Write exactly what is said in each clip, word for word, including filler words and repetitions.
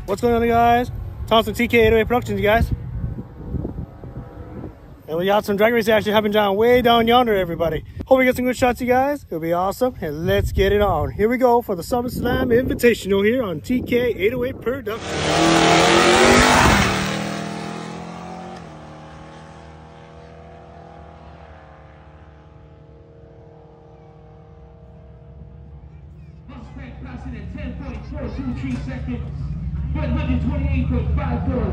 What's going on, guys? Thompson T K eight oh eight Productions, you guys. And we got some drag race action happening down way down yonder, everybody. Hope we get some good shots, you guys. It'll be awesome. And let's get it on. Here we go for the Summerslam Invitational here on T K eight oh eight Productions. Passing at ten point four two three seconds, one hundred twenty-eight point five four.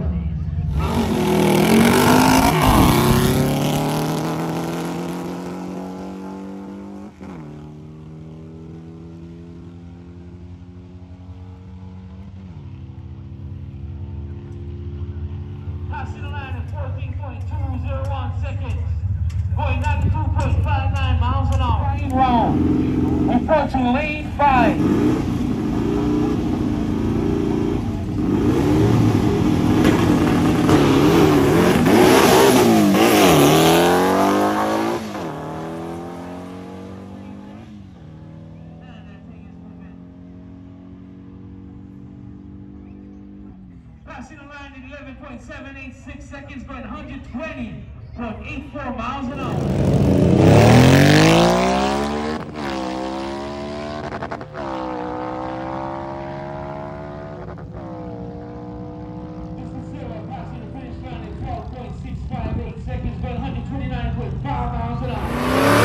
Passing the line at fourteen point two zero one seconds, going ninety-two point five nine miles an hour. Right wrong. Report to lane five. Passing the line at eleven point seven eight six seconds, going one hundred twenty point eight four miles an hour. Passing the finish line at twelve point six five eight seconds, going one hundred twenty-nine point five miles an hour.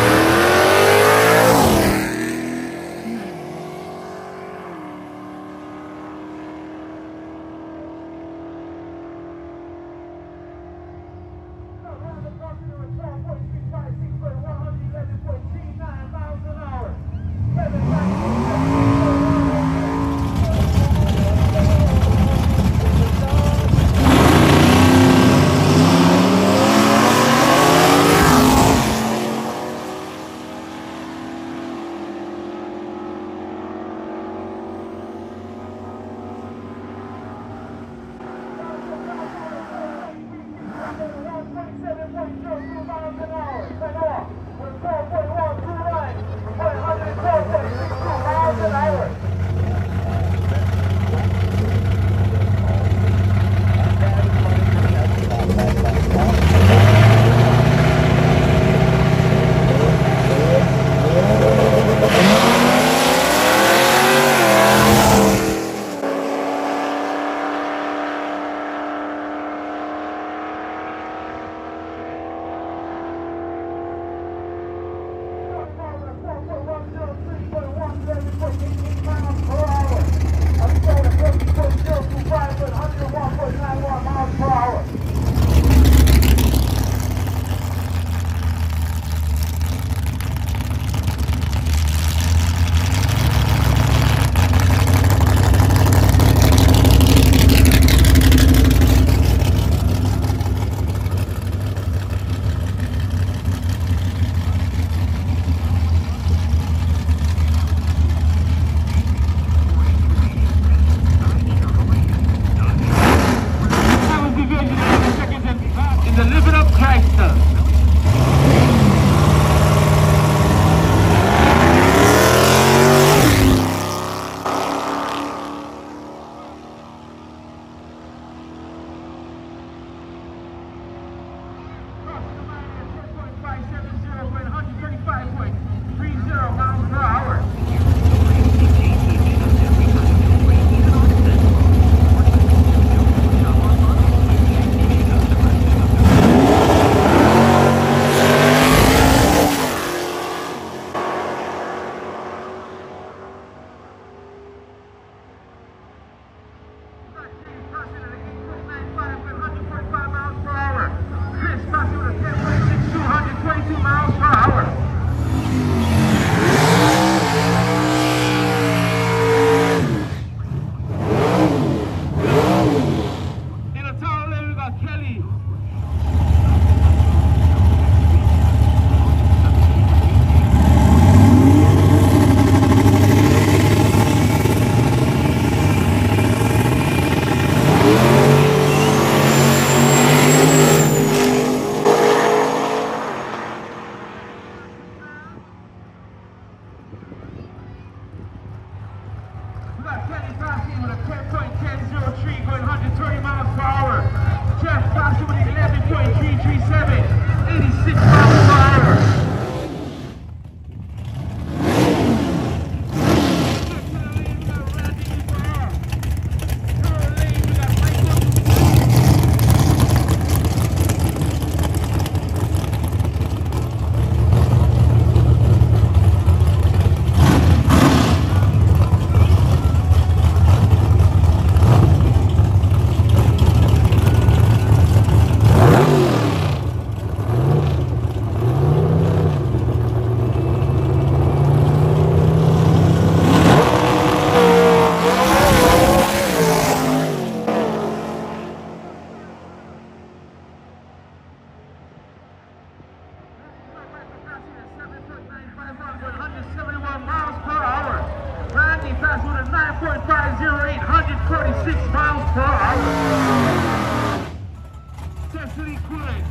zero eight, one hundred forty-six miles per hour. Destiny Queen,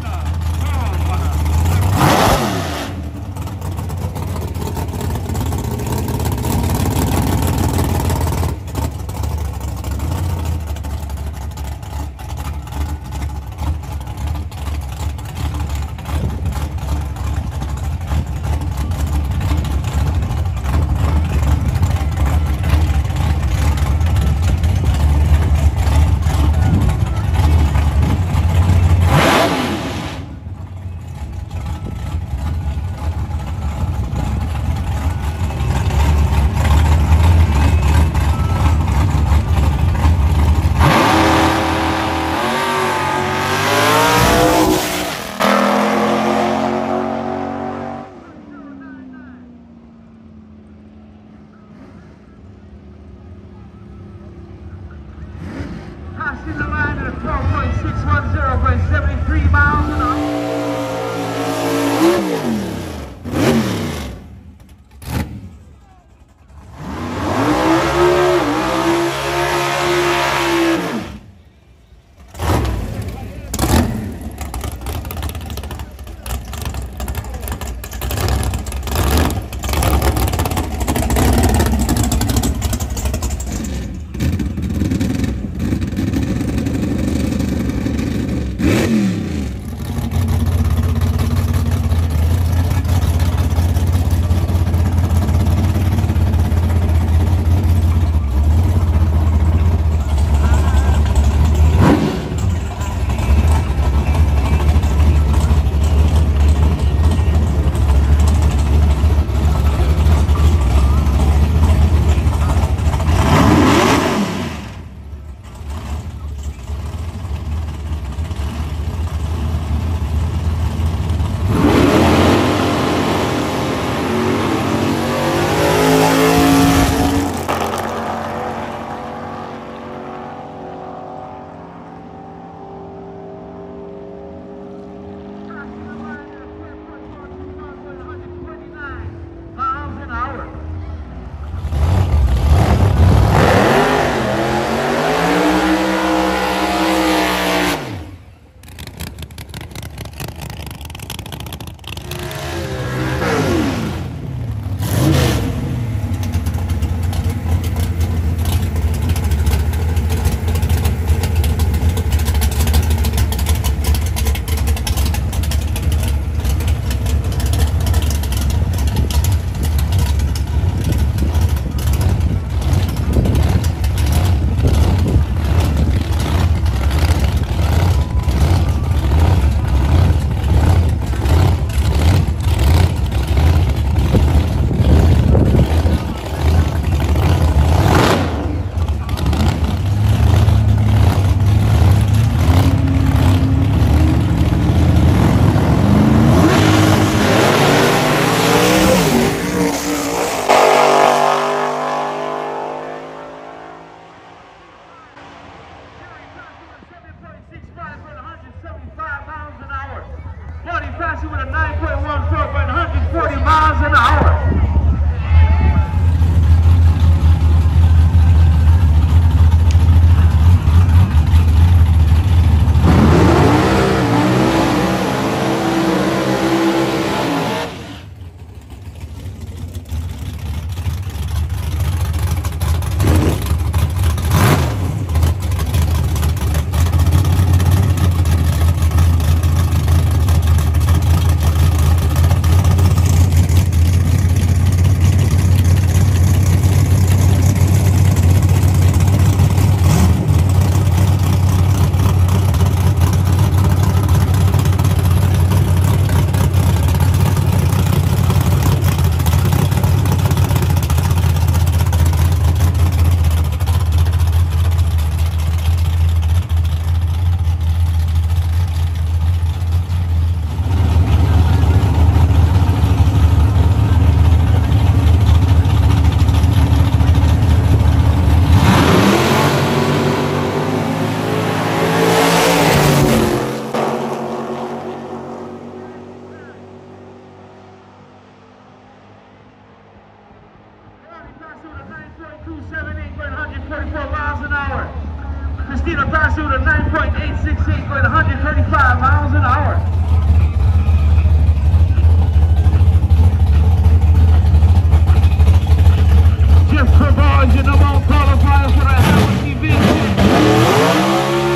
passing the line at a twelve point six one zero by seventy-three miles an hour. Passing with a nine point one four by one hundred forty miles an hour. Hilo Dragstrip with a nine point eight six eight going one hundred thirty-five miles an hour. Jeff Craball is your number one qualifier for the Hamilton T V.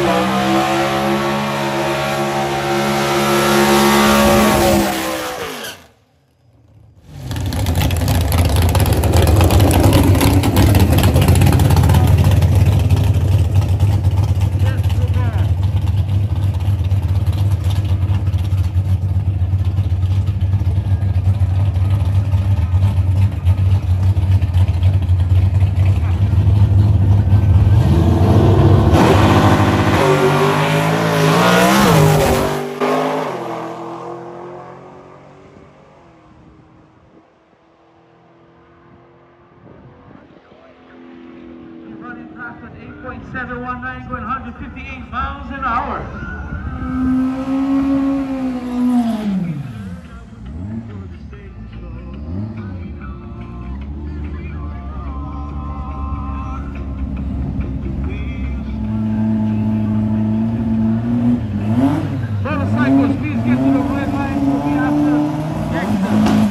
eight point seven one nine going one hundred fifty-eight miles an hour. Motorcycles, please get to the red line. We'll be after exit.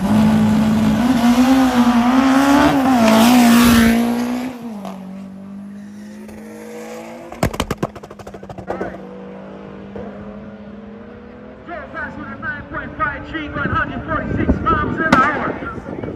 With a nine point five three going one hundred forty-six miles an hour.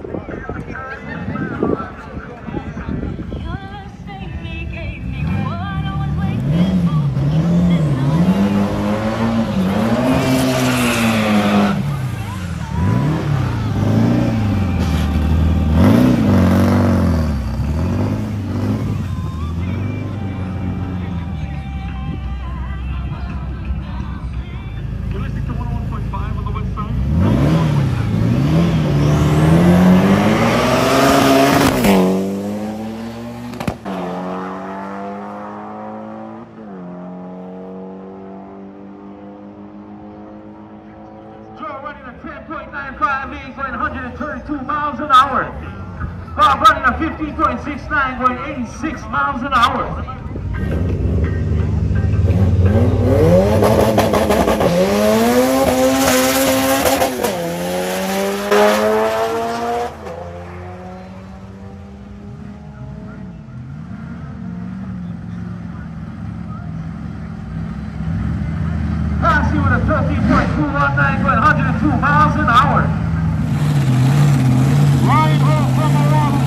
Running a ten point nine five eight going one hundred thirty-two miles an hour. Car running a fifteen point six nine going eighty-six miles an hour. With a thirteen point two one nine going one hundred two miles an hour. Right home from ALOHA.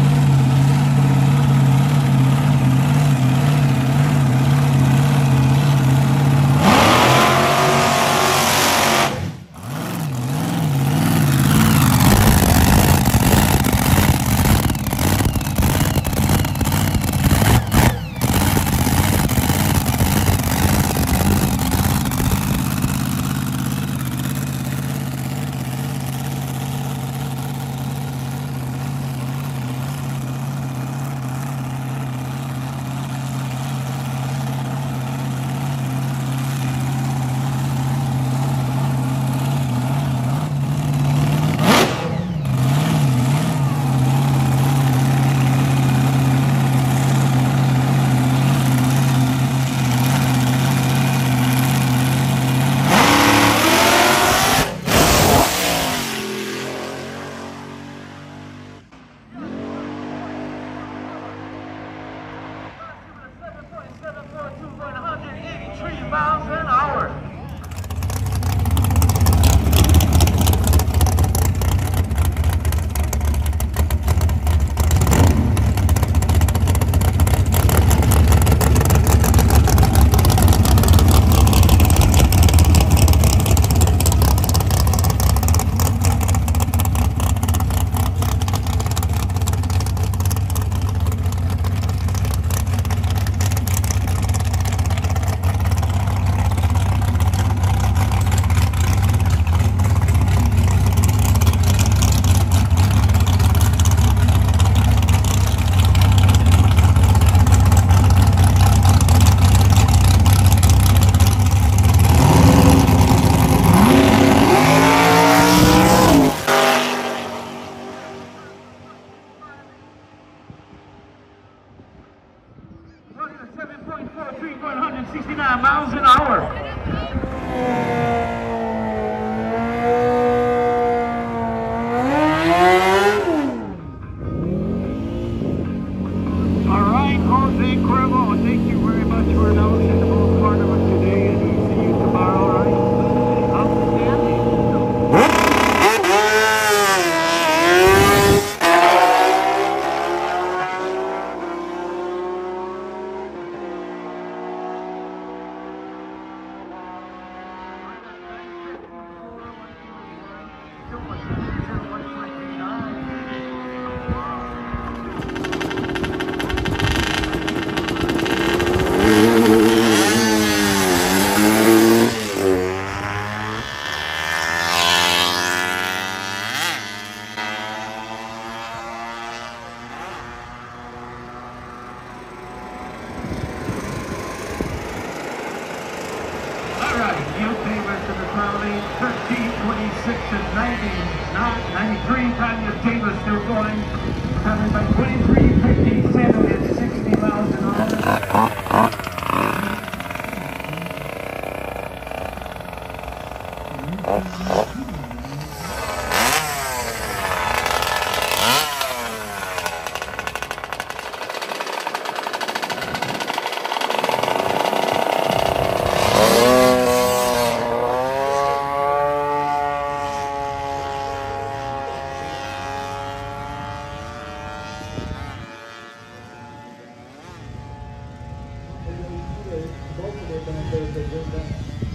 ninety-six and ninety, ninety-three. Tanya Davis still going. Having by twenty-three fifty-seven at sixty miles an hour.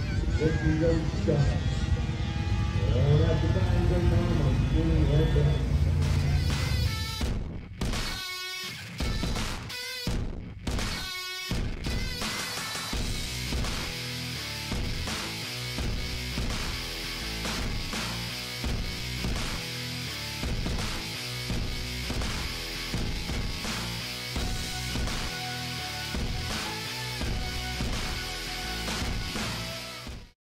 Let's go, shot. All that the time, I'm doing right back.